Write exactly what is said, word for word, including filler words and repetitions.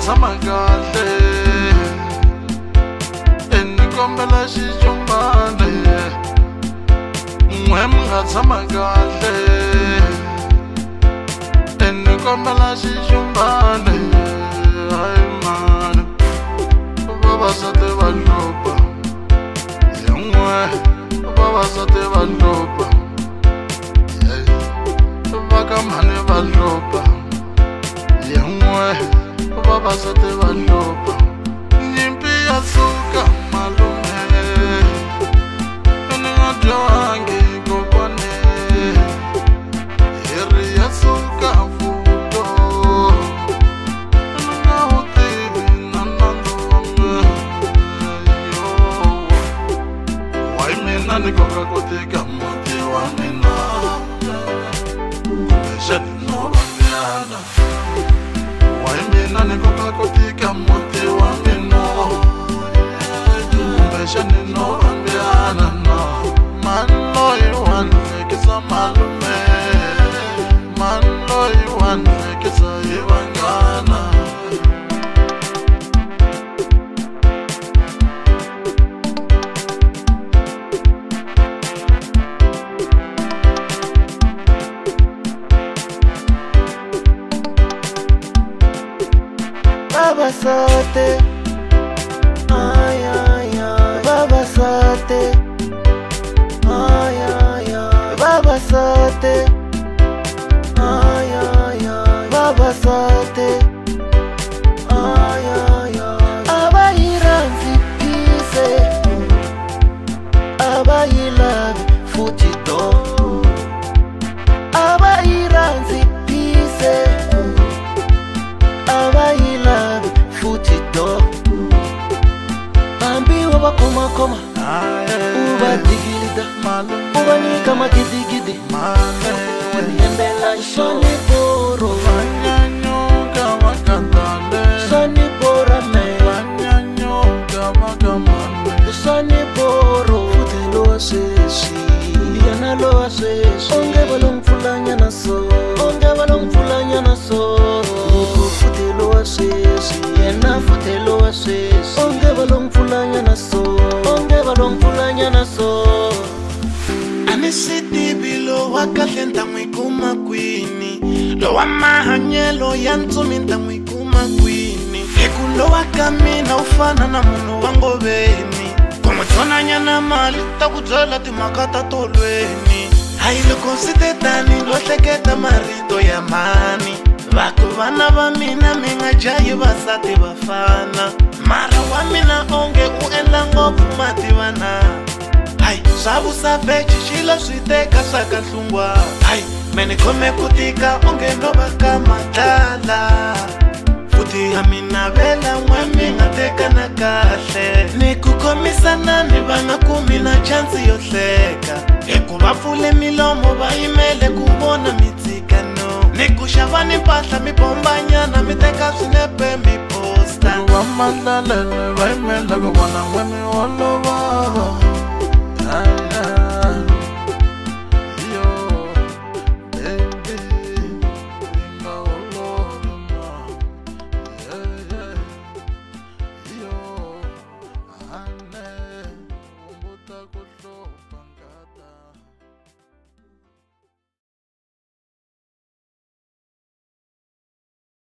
tshama kahle enikombela xijumbane n'we mi nga tshama kahle enikombela xijumbane hayi mani vavasati va hlupha hi n'we vavasati va hlupha va ka mhani va hlupha hi n'we vavasati va hlupha nyimpi ya suka malume ni nga dyohangi ku vone hi ri ya suka vuto ni nga wu tivi na nandzu wa meyo why mina ni koka ku tika muti wa mina kumbexani no vangyana why mina ni koka ku tika muti wa mina kumbexani no vangyana no man loyi wa ni hlekisa malume man loyi wa ni hlekisa hi vanghana Vavasati, ay ay ay, vavasati, ay ay ay, vavasati, ay ay ay, vavasati, ay ay ay. Abayiranzi phise, abayilavi futhi do, abayiranzi phise, abayilavi futhi do. Bambi waba koma koma, uba digilida, uba nika makidi waniembela shoni boro, shoni bora me, shoni boro, futhi lo asesi, yana lo asesi, onge balong fulanya na so, onge balong fulanya na so, futhi lo asesi, yana futhi lo asesi, onge balong fulanya na so, onge balong fulanya na so. Anisiti bilo wakahle ntamwikuma kwini lo wa mahanyelo ya ntsumi ntamwikuma kwini ekulo wakamina ufana na munhu wa ngoveni kumutshonanya na mali ta ku byela timhaka ta tolweni hayi loko ndzi te tani lo hleketa marito ya mani vaku vana va mina mi nga jahi vasati vafana mara wa mina onge u endla ngopfu mativana hai swavusa vechi xilo swi teka swa ka nhlungwa hai meni khome ku tika onge no va ka matlala futhi ya mina vela n'we mi nga tekana kahle ni ku khomisana ni va nga kumi na chansi yo hleka hikuva pfule milomo va yimele ku vona mitsikano ni ku xava ni mpahla mi bombanyana mi teka swinepe mi posta va mandlalele va yimela ku vona n'we mi olova